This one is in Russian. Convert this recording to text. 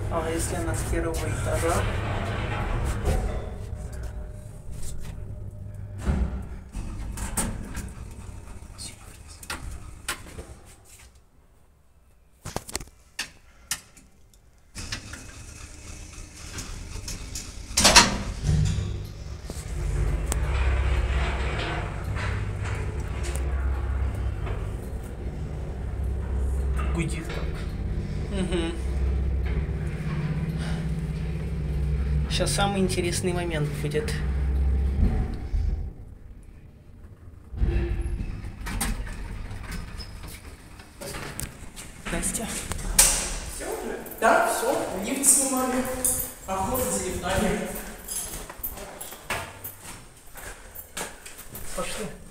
А если она с первого этажа? Гудит как. Угу. Сейчас самый интересный момент будет. Настя. Все уже? Да, все. Лифт снимали. Охота за лифтами. Пошли.